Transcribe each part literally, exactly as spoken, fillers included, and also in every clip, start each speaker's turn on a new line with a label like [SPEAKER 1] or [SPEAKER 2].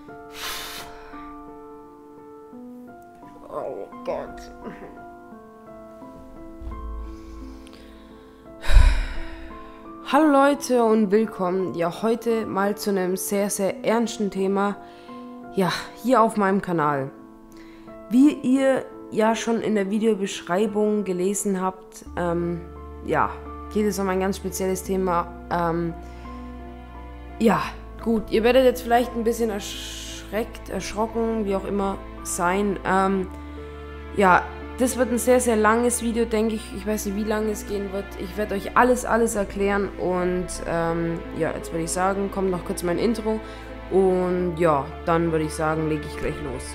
[SPEAKER 1] Oh Gott. Hallo Leute und willkommen. Ja, heute mal zu einem sehr, sehr ernsten Thema. Ja, hier auf meinem Kanal. Wie ihr ja schon in der Videobeschreibung gelesen habt, ähm, ja, geht es um ein ganz spezielles Thema. Ähm, ja, gut, ihr werdet jetzt vielleicht ein bisschen erschreckt, erschrocken, wie auch immer sein. Ähm, ja, das wird ein sehr, sehr langes Video, denke ich. Ich weiß nicht, wie lange es gehen wird. Ich werde euch alles, alles erklären. Und ähm, ja, jetzt würde ich sagen, kommt noch kurz mein Intro. Und ja, dann würde ich sagen, lege ich gleich los.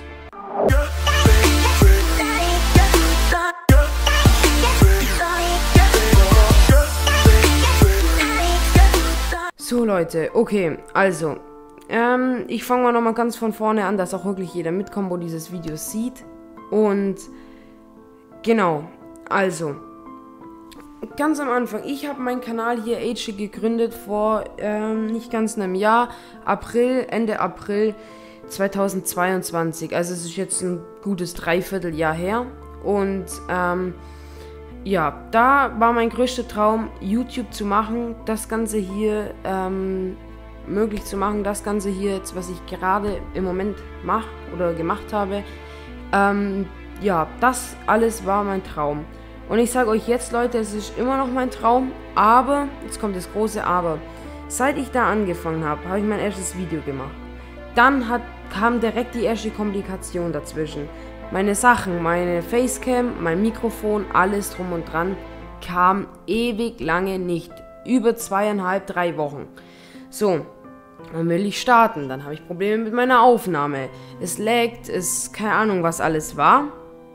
[SPEAKER 1] So Leute, okay, also, ähm, ich fange mal nochmal ganz von vorne an, dass auch wirklich jeder mitkommt, wo dieses Video sieht. Und genau, also, ganz am Anfang, ich habe meinen Kanal hier Age gegründet vor ähm, nicht ganz einem Jahr, April, Ende April zweitausendzweiundzwanzig, also es ist jetzt ein gutes Dreivierteljahr her. Und ähm, ja, da war mein größter Traum, YouTube zu machen, das Ganze hier ähm, möglich zu machen, das Ganze hier jetzt, was ich gerade im Moment mache oder gemacht habe. Ähm, ja, das alles war mein Traum. Und ich sage euch jetzt, Leute, es ist immer noch mein Traum, aber, jetzt kommt das große Aber. Seit ich da angefangen habe, habe ich mein erstes Video gemacht. Dann hat, kam direkt die erste Komplikation dazwischen. Meine Sachen, meine Facecam, mein Mikrofon, alles drum und dran, kam ewig lange nicht. Über zweieinhalb, drei Wochen. So, dann will ich starten. Dann habe ich Probleme mit meiner Aufnahme. Es laggt, es, keine Ahnung, was alles war.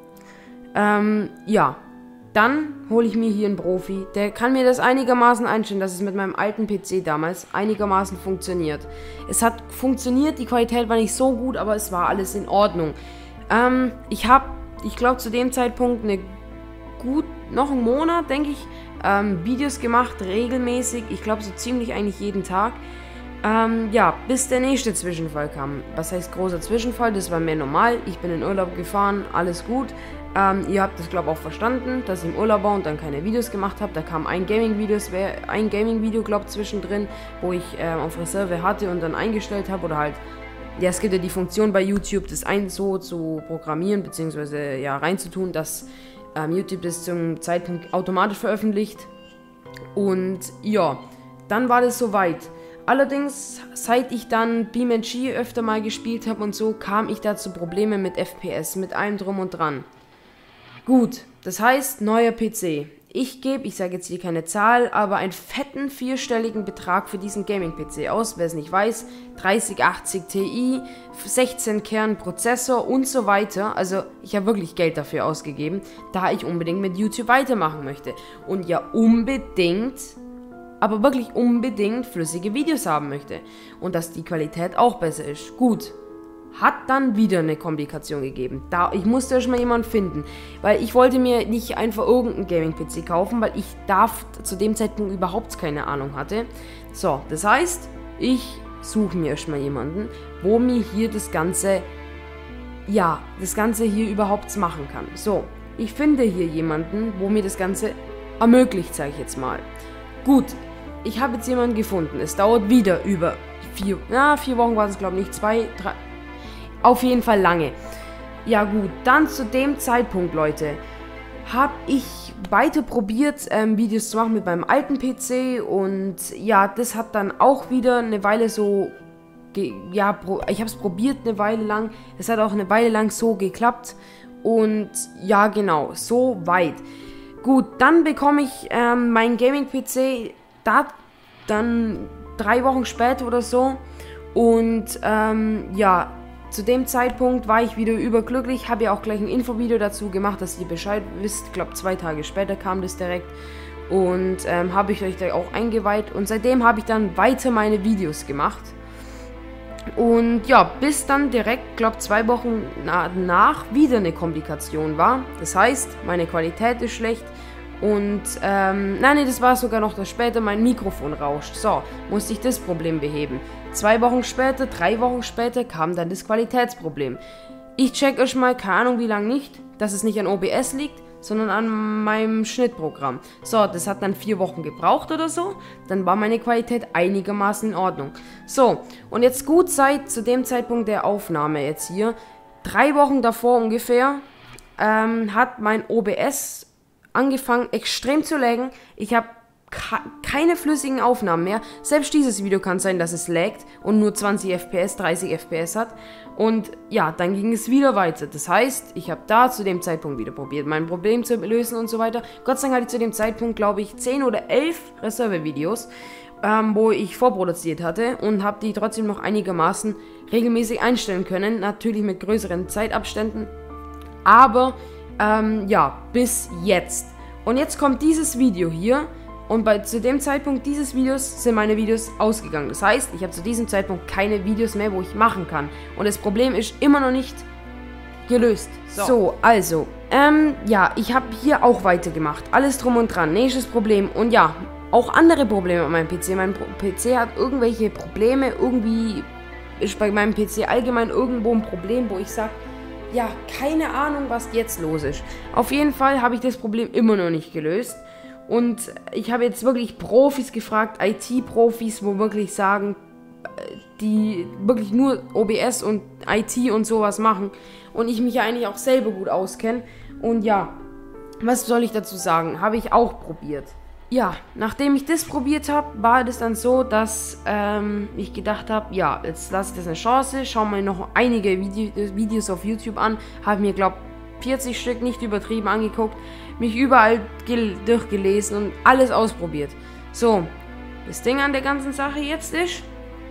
[SPEAKER 1] Ähm, ja. Dann hole ich mir hier einen Profi. Der kann mir das einigermaßen einstellen, dass es mit meinem alten P C damals einigermaßen funktioniert. Es hat funktioniert, die Qualität war nicht so gut, aber es war alles in Ordnung. Ähm, ich habe, ich glaube zu dem Zeitpunkt eine gut, noch einen Monat, denke ich, ähm, Videos gemacht, regelmäßig. Ich glaube so ziemlich eigentlich jeden Tag. Ähm, ja, bis der nächste Zwischenfall kam. Was heißt großer Zwischenfall? Das war mehr normal. Ich bin in Urlaub gefahren, alles gut. Ähm, ihr habt das, glaube ich, auch verstanden, dass ich im Urlaub war und dann keine Videos gemacht habe. Da kam ein Gaming-Video, ein Gaming-Video, glaube ich, zwischendrin, wo ich ähm, auf Reserve hatte und dann eingestellt habe oder halt. Ja, es gibt ja die Funktion bei YouTube, das ein so zu programmieren, beziehungsweise ja reinzutun, dass ähm, YouTube das zum Zeitpunkt automatisch veröffentlicht. Und ja, dann war das soweit. Allerdings, seit ich dann BeamNG öfter mal gespielt habe und so, kam ich da zu Problemen mit F P S, mit allem drum und dran. Gut, das heißt, neuer P C. Ich gebe, ich sage jetzt hier keine Zahl, aber einen fetten vierstelligen Betrag für diesen Gaming-P C aus. Wer es nicht weiß, dreißig achtzig Ti, sechzehn Kern Prozessor und so weiter. Also ich habe wirklich Geld dafür ausgegeben, da ich unbedingt mit YouTube weitermachen möchte. Und ja unbedingt, aber wirklich unbedingt flüssige Videos haben möchte. Und dass die Qualität auch besser ist. Gut. Hat dann wieder eine Komplikation gegeben. Da, ich musste erstmal jemanden finden, weil ich wollte mir nicht einfach irgendeinen Gaming-P C kaufen, weil ich da zu dem Zeitpunkt überhaupt keine Ahnung hatte. So, das heißt, ich suche mir erstmal jemanden, wo mir hier das Ganze, ja, das Ganze hier überhaupt machen kann. So, ich finde hier jemanden, wo mir das Ganze ermöglicht, sage ich jetzt mal. Gut, ich habe jetzt jemanden gefunden. Es dauert wieder über vier, na, vier Wochen war es, glaube ich, nicht, zwei, drei, auf jeden Fall lange. Ja gut, dann zu dem Zeitpunkt, Leute, habe ich weiter probiert, ähm, Videos zu machen mit meinem alten P C. Und ja, das hat dann auch wieder eine Weile so, ja, ich habe es probiert eine Weile lang. Es hat auch eine Weile lang so geklappt. Und ja, genau, so weit. Gut, dann bekomme ich ähm, meinen Gaming-P C, da dann drei Wochen später oder so. Und ähm, ja, zu dem Zeitpunkt war ich wieder überglücklich, habe ja auch gleich ein Infovideo dazu gemacht, dass ihr Bescheid wisst. Ich glaube, zwei Tage später kam das direkt und ähm, habe ich euch da auch eingeweiht. Und seitdem habe ich dann weiter meine Videos gemacht. Und ja, bis dann direkt, glaube zwei Wochen na nach wieder eine Komplikation war. Das heißt, meine Qualität ist schlecht Und, ähm, nein, nee, das war sogar noch das später, mein Mikrofon rauscht. So, musste ich das Problem beheben. Zwei Wochen später, drei Wochen später kam dann das Qualitätsproblem. Ich check euch mal, keine Ahnung wie lange nicht, dass es nicht an O B S liegt, sondern an meinem Schnittprogramm. So, das hat dann vier Wochen gebraucht oder so. Dann war meine Qualität einigermaßen in Ordnung. So, und jetzt gut seit zu dem Zeitpunkt der Aufnahme jetzt hier, drei Wochen davor ungefähr, ähm, hat mein O B S angefangen extrem zu laggen. Ich habe keine flüssigen Aufnahmen mehr. Selbst dieses Video kann sein, dass es laggt und nur zwanzig F P S, dreißig F P S hat. Und ja, dann ging es wieder weiter. Das heißt, ich habe da zu dem Zeitpunkt wieder probiert, mein Problem zu lösen und so weiter. Gott sei Dank hatte ich zu dem Zeitpunkt, glaube ich, zehn oder elf Reserve-Videos, ähm, wo ich vorproduziert hatte und habe die trotzdem noch einigermaßen regelmäßig einstellen können. Natürlich mit größeren Zeitabständen. Aber, ähm, ja, bis jetzt. Und jetzt kommt dieses Video hier. Und bei, zu dem Zeitpunkt dieses Videos sind meine Videos ausgegangen. Das heißt, ich habe zu diesem Zeitpunkt keine Videos mehr, wo ich machen kann. Und das Problem ist immer noch nicht gelöst. So, so also, ähm, ja, ich habe hier auch weitergemacht. Alles drum und dran. Nächstes Problem. Und ja, auch andere Probleme mit meinem P C. Mein P C hat irgendwelche Probleme. Irgendwie ist bei meinem P C allgemein irgendwo ein Problem, wo ich sage, ja, keine Ahnung, was jetzt los ist. Auf jeden Fall habe ich das Problem immer noch nicht gelöst. Und ich habe jetzt wirklich Profis gefragt, I T-Profis, wo wirklich sagen, die wirklich nur O B S und I T und sowas machen. Und ich mich ja eigentlich auch selber gut auskenne. Und ja, was soll ich dazu sagen? Habe ich auch probiert. Ja, nachdem ich das probiert habe, war das dann so, dass ähm, ich gedacht habe, ja, jetzt lasse ich das eine Chance. Schau mir noch einige Video Videos auf YouTube an. Habe mir, glaube ich, vierzig Stück, nicht übertrieben, angeguckt. Mich überall durchgelesen und alles ausprobiert. So, das Ding an der ganzen Sache jetzt ist,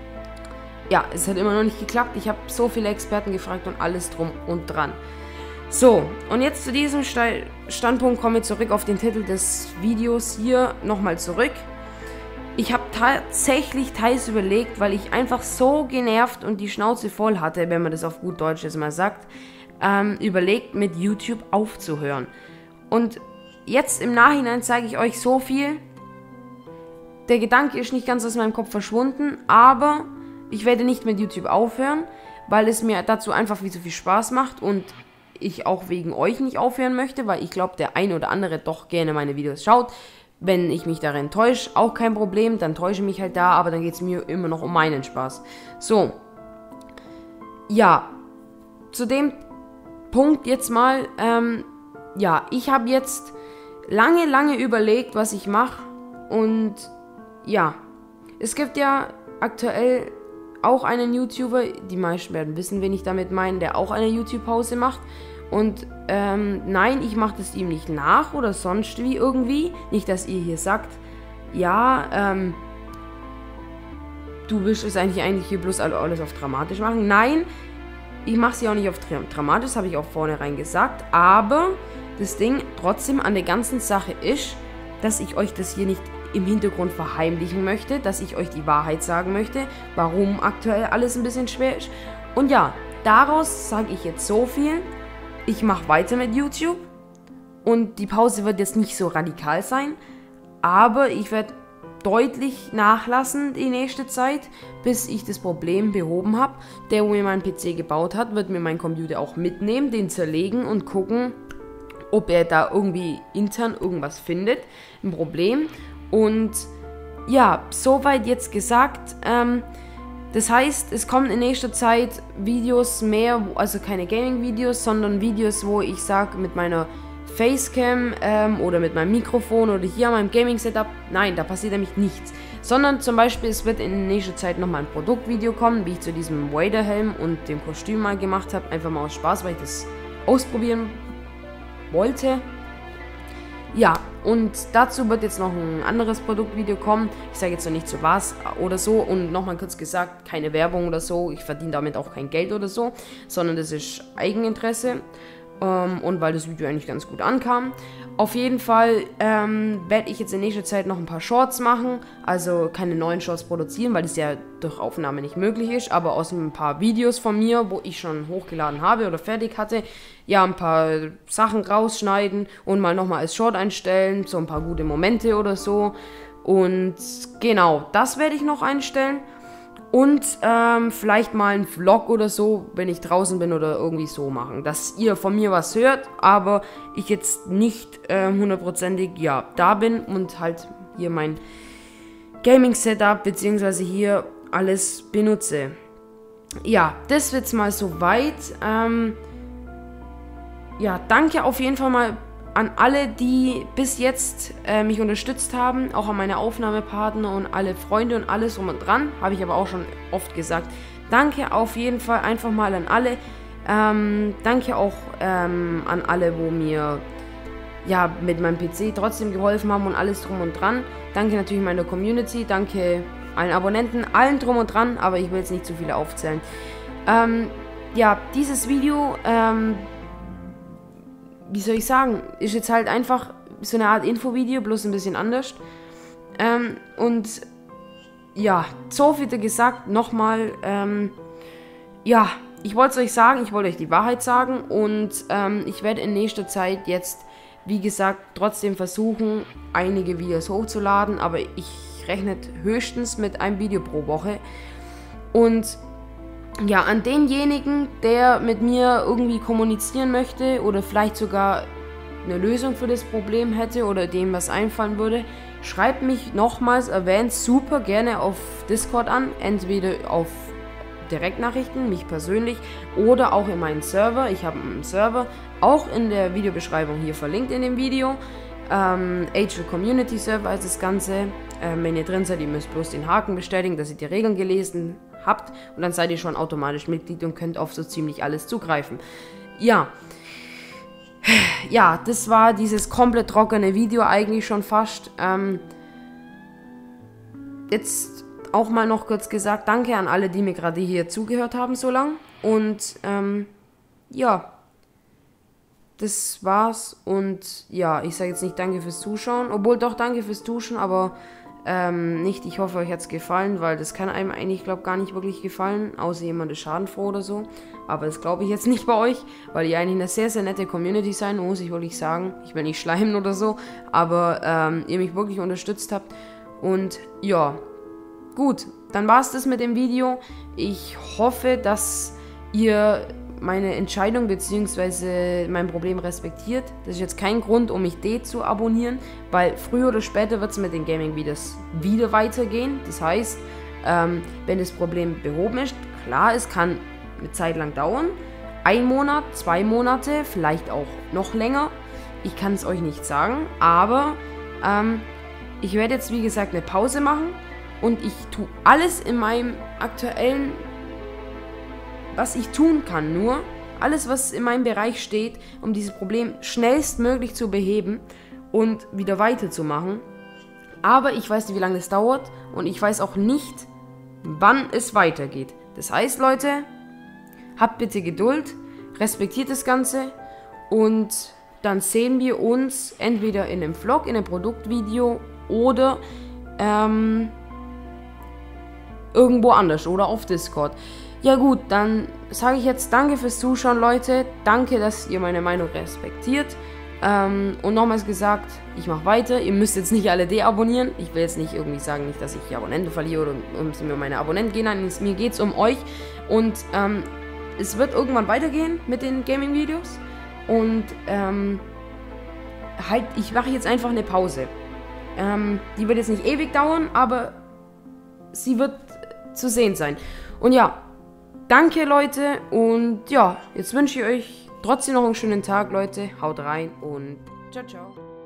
[SPEAKER 1] ja, es hat immer noch nicht geklappt. Ich habe so viele Experten gefragt und alles drum und dran. So, und jetzt zu diesem Standpunkt komme ich zurück auf den Titel des Videos hier nochmal zurück. Ich habe tatsächlich teils überlegt, weil ich einfach so genervt und die Schnauze voll hatte, wenn man das auf gut Deutsch jetzt mal sagt, ähm, überlegt, mit YouTube aufzuhören. Und jetzt im Nachhinein zeige ich euch so viel. Der Gedanke ist nicht ganz aus meinem Kopf verschwunden, aber ich werde nicht mit YouTube aufhören, weil es mir dazu einfach viel zu viel Spaß macht und ich auch wegen euch nicht aufhören möchte, weil ich glaube, der eine oder andere doch gerne meine Videos schaut. Wenn ich mich darin täusche, auch kein Problem, dann täusche ich mich halt da, aber dann geht es mir immer noch um meinen Spaß. So, ja, zu dem Punkt jetzt mal, ähm, ja, ich habe jetzt lange, lange überlegt, was ich mache und ja, es gibt ja aktuell auch einen YouTuber, die meisten werden wissen, wen ich damit meine, der auch eine YouTube-Pause macht und ähm, nein, ich mache das ihm nicht nach oder sonst wie irgendwie, nicht, dass ihr hier sagt, ja, ähm, du willst es eigentlich eigentlich hier bloß alles auf dramatisch machen, nein, ich mache sie auch nicht auf dramatisch, das habe ich auch vornherein gesagt, aber das Ding trotzdem an der ganzen Sache ist, dass ich euch das hier nicht im Hintergrund verheimlichen möchte, dass ich euch die Wahrheit sagen möchte, warum aktuell alles ein bisschen schwer ist. Und ja, daraus sage ich jetzt so viel, ich mache weiter mit YouTube und die Pause wird jetzt nicht so radikal sein, aber ich werde deutlich nachlassen die nächste Zeit, bis ich das Problem behoben habe. Der, wo mir meinen P C gebaut hat, wird mir meinen Computer auch mitnehmen, den zerlegen und gucken, ob er da irgendwie intern irgendwas findet, ein Problem. Und ja, soweit jetzt gesagt, ähm, das heißt, es kommen in nächster Zeit Videos mehr, also keine Gaming-Videos, sondern Videos, wo ich sage, mit meiner Facecam ähm, oder mit meinem Mikrofon oder hier an meinem Gaming-Setup, nein, da passiert nämlich nichts. Sondern zum Beispiel, es wird in nächster Zeit nochmal ein Produktvideo kommen, wie ich zu diesem Vader-Helm und dem Kostüm mal gemacht habe, einfach mal aus Spaß, weil ich das ausprobieren wollte. Ja, und dazu wird jetzt noch ein anderes Produktvideo kommen. Ich sage jetzt noch nicht so was oder so. Und nochmal kurz gesagt, keine Werbung oder so. Ich verdiene damit auch kein Geld oder so, sondern das ist Eigeninteresse. Ähm, und weil das Video eigentlich ganz gut ankam. Auf jeden Fall ähm, werde ich jetzt in nächster Zeit noch ein paar Shorts machen. Also keine neuen Shorts produzieren, weil das ja durch Aufnahme nicht möglich ist. Aber aus ein paar Videos von mir, wo ich schon hochgeladen habe oder fertig hatte, ja, ein paar Sachen rausschneiden und mal nochmal als Short einstellen, so ein paar gute Momente oder so. Und genau, das werde ich noch einstellen. Und ähm, vielleicht mal einen Vlog oder so, wenn ich draußen bin oder irgendwie so machen. Dass ihr von mir was hört, aber ich jetzt nicht hundertprozentig äh, ja, da bin und halt hier mein Gaming-Setup beziehungsweise hier alles benutze. Ja, das wird's mal soweit. Ähm, ja, danke auf jeden Fall mal an alle, die bis jetzt äh, mich unterstützt haben, auch an meine Aufnahmepartner und alle Freunde und alles drum und dran, habe ich aber auch schon oft gesagt. Danke auf jeden Fall einfach mal an alle. Ähm, danke auch ähm, an alle, wo mir ja mit meinem P C trotzdem geholfen haben und alles drum und dran. Danke natürlich meiner Community, danke allen Abonnenten, allen drum und dran, aber ich will jetzt nicht zu viele aufzählen. Ähm, ja, dieses Video, ähm, wie soll ich sagen, ist jetzt halt einfach so eine Art Infovideo, bloß ein bisschen anders. Ähm, und ja, so viel gesagt, nochmal, ähm, ja, ich wollte es euch sagen, ich wollte euch die Wahrheit sagen und ähm, ich werde in nächster Zeit jetzt, wie gesagt, trotzdem versuchen, einige Videos hochzuladen, aber ich rechne höchstens mit einem Video pro Woche. Und ja, an denjenigen, der mit mir irgendwie kommunizieren möchte oder vielleicht sogar eine Lösung für das Problem hätte oder dem was einfallen würde, schreibt mich nochmals erwähnt super gerne auf Discord an, entweder auf Direktnachrichten, mich persönlich, oder auch in meinen Server. Ich habe einen Server, auch in der Videobeschreibung hier verlinkt in dem Video. Ähm, H L Community Server ist das Ganze. Ähm, wenn ihr drin seid, ihr müsst bloß den Haken bestätigen, dass ihr die Regeln gelesen habt und dann seid ihr schon automatisch Mitglied und könnt auf so ziemlich alles zugreifen. Ja, ja, das war dieses komplett trockene Video eigentlich schon fast. Ähm, jetzt auch mal noch kurz gesagt, danke an alle, die mir gerade hier zugehört haben so lang. Und ähm, ja, das war's. Und ja, ich sage jetzt nicht danke fürs Zuschauen, obwohl doch danke fürs Duschen, aber ähm, nicht, ich hoffe, euch hat's gefallen, weil das kann einem eigentlich, glaube gar nicht wirklich gefallen, außer jemand ist schadenfroh oder so. Aber das glaube ich jetzt nicht bei euch, weil ihr eigentlich eine sehr, sehr nette Community seid, muss ich wirklich sagen. Ich will nicht schleimen oder so, aber ähm, ihr mich wirklich unterstützt habt. Und ja, gut, dann war's das mit dem Video. Ich hoffe, dass ihr meine Entscheidung bzw. mein Problem respektiert. Das ist jetzt kein Grund, um mich de zu abonnieren, weil früher oder später wird es mit den Gaming-Videos wieder weitergehen. Das heißt, ähm, wenn das Problem behoben ist, klar, es kann eine Zeit lang dauern. Ein Monat, zwei Monate, vielleicht auch noch länger. Ich kann es euch nicht sagen, aber ähm, ich werde jetzt, wie gesagt, eine Pause machen und ich tue alles in meinem aktuellen, was ich tun kann, nur alles, was in meinem Bereich steht, um dieses Problem schnellstmöglich zu beheben und wieder weiterzumachen. Aber ich weiß nicht, wie lange das dauert und ich weiß auch nicht, wann es weitergeht. Das heißt, Leute, habt bitte Geduld, respektiert das Ganze und dann sehen wir uns entweder in einem Vlog, in einem Produktvideo oder ähm, irgendwo anders oder auf Discord. Ja gut, dann sage ich jetzt danke fürs Zuschauen, Leute. Danke, dass ihr meine Meinung respektiert. Ähm, und nochmals gesagt, ich mache weiter. Ihr müsst jetzt nicht alle deabonnieren. Ich will jetzt nicht irgendwie sagen, nicht, dass ich Abonnenten verliere oder um mir meine Abonnenten gehen. Nein, mir geht es um euch. Und ähm, es wird irgendwann weitergehen mit den Gaming-Videos. Und ähm, halt, ich mache jetzt einfach eine Pause. Ähm, die wird jetzt nicht ewig dauern, aber sie wird zu sehen sein. Und ja, danke, Leute, und ja, jetzt wünsche ich euch trotzdem noch einen schönen Tag, Leute. Haut rein und ciao, ciao.